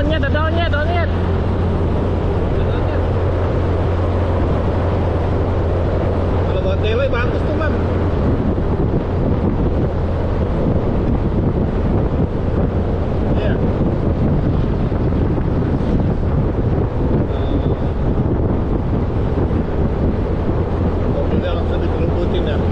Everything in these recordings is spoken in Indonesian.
daunnya, ada daunnya, daunnya. Kalau buat tele bagus tuh, Bang. Iya. Mobilnya langsung dikerubutin ya.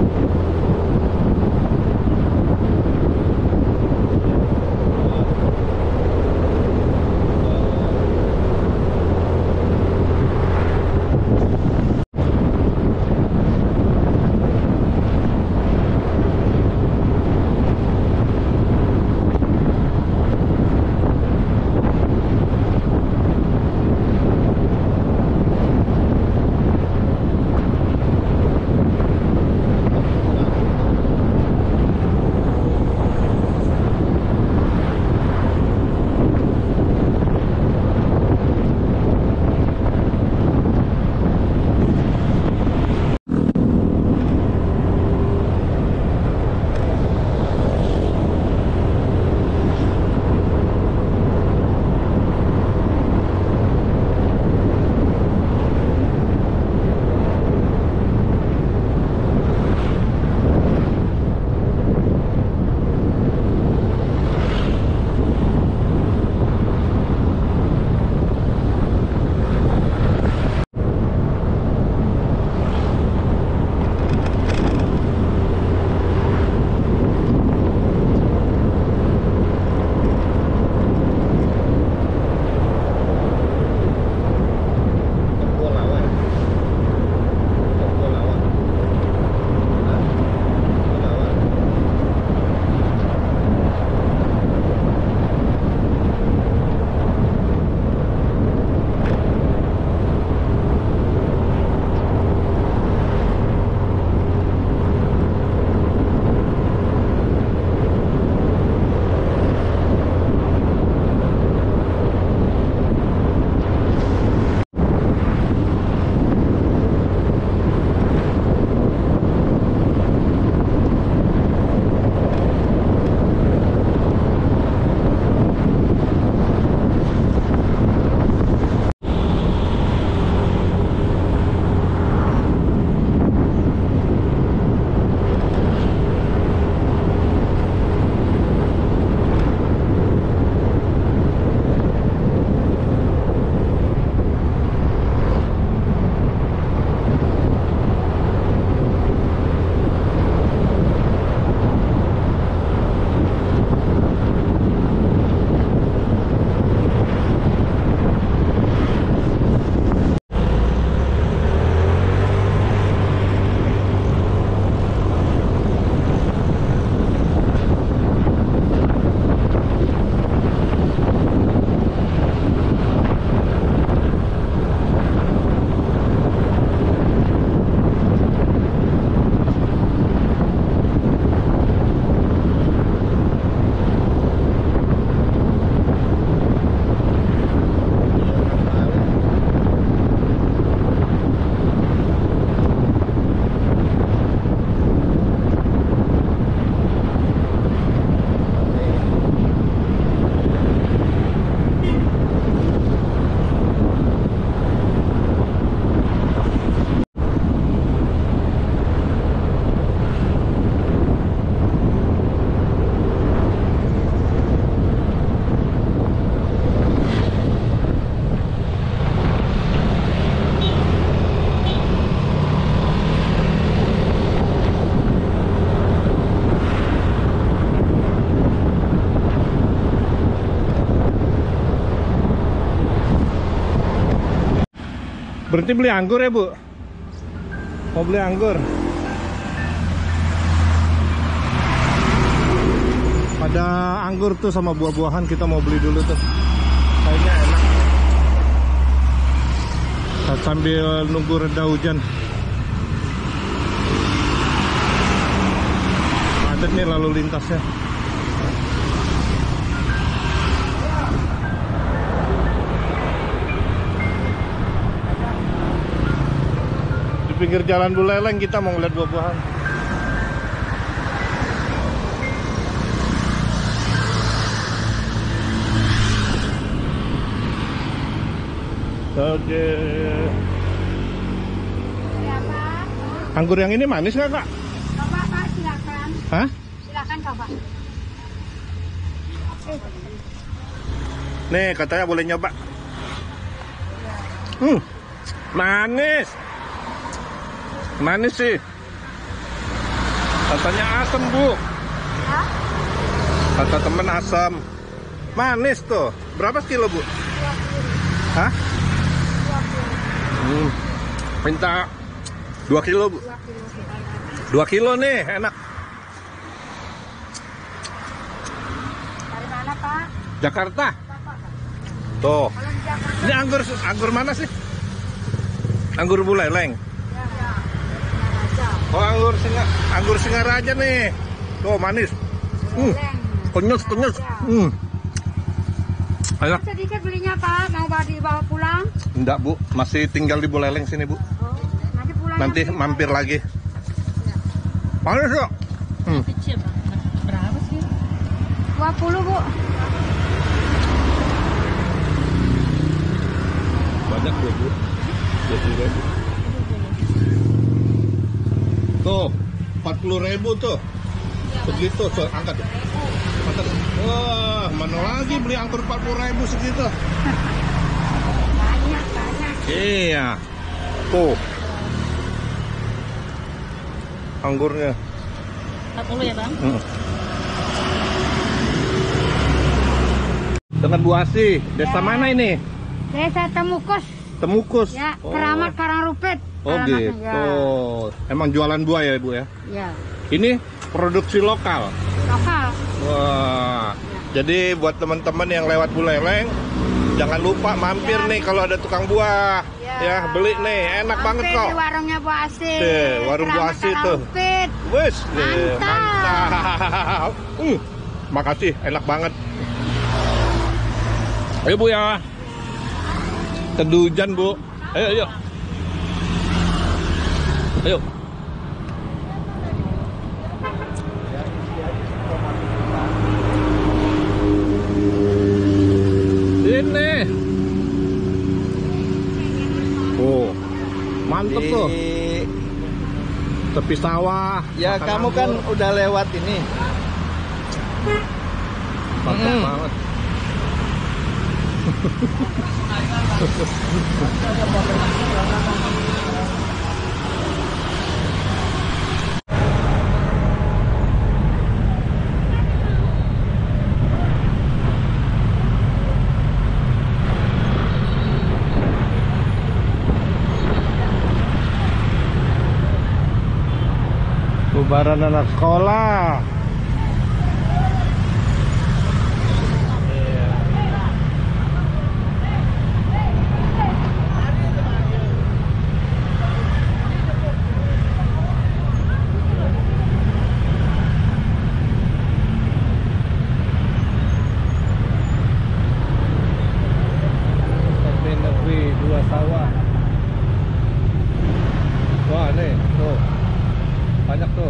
Berhenti beli anggur ya, Bu? Mau beli anggur? Ada anggur tuh sama buah-buahan, kita mau beli dulu tuh. Kayaknya enak. Kita sambil nunggu reda hujan. Padat nih lalu lintasnya. Di pinggir jalan Buleleng kita mau ngeliat buah-buahan. Oke. Ya, Pak. Anggur yang ini manis nggak, Kak? Coba, Pak, silakan. Hah? Silakan coba. Nih, katanya boleh nyoba. Manis. Manis sih. Katanya asam, Bu. Hah? Kata temen asam. Manis tuh. Berapa kilo, Bu? 20. Hah? 20. Minta 2 kilo, Bu. 2 kilo. 2 kilo nih, enak. Dari mana, Pak? Jakarta. Bapak. Tuh. Kalau di Jakarta. Ini anggur mana sih? Anggur Buleleng. Ya. Aja. Oh, anggur Singaraja nih. Tuh, manis. Kenyus. Ayo. Sedikit belinya, Pak. Mau dibawa pulang? Enggak, Bu. Masih tinggal di Buleleng sini, Bu. Oh, nanti pulang. Nanti mampir lagi. Manis yuk. Berapa sih? 20, Bu. Banyak tuh, Bu. 20.000. Tuh, 40.000 tuh. Segitu, so, angkat. Angkat. Wah, mana lagi beli anggur 40.000 segitu? Banyak. Iya. Tuh. Anggurnya. 40 ya, Bang? Dengan Bu Asih. Desa mana ini? Desa Temukus. Temukus. Ya, Oh. Keramat Karangrupit. Oh Alamatnya, gitu. Emang jualan buah ya, Bu ya? Ya. Ini produksi lokal. Lokal. Wah. Jadi buat teman-teman yang lewat Buleleng, jangan lupa mampir nih kalau ada tukang buah. Ya, beli nih, enak banget kok. Di warungnya Bu Asih. Warung Bu Asih tuh. Wes, mantap. Makasih, enak banget. Ayo, Bu ya. Teduh hujan, Bu. Ayo. Ayo. Ini. Oh, mantep tuh. Tepi sawah. Ya kamu kan udah lewat ini. Mantap banget. Bubaran anak sekolah. Negeri dua sawah. Wah, nih tuh. Banyak tuh.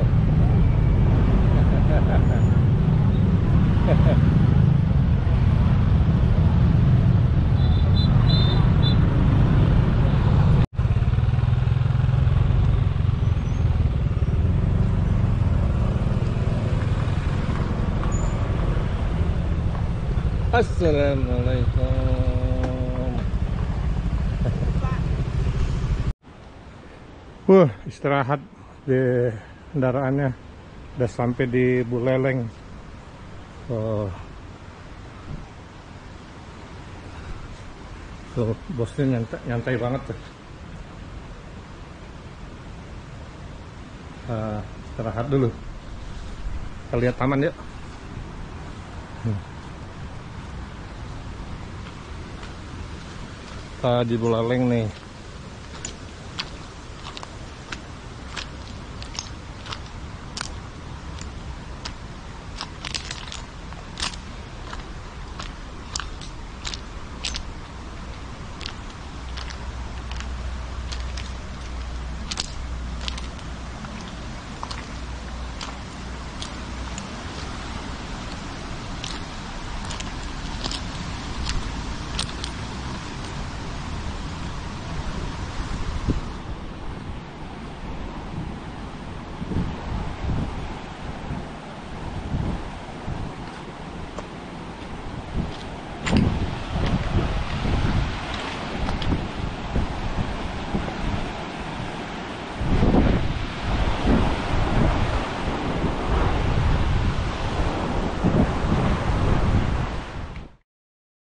Assalamualaikum. Istirahat di kendaraannya. Udah sampai di Buleleng. Tuh, bosnya nyantai banget tuh. Istirahat dulu. Kita lihat taman yuk. Kita di Buleleng nih.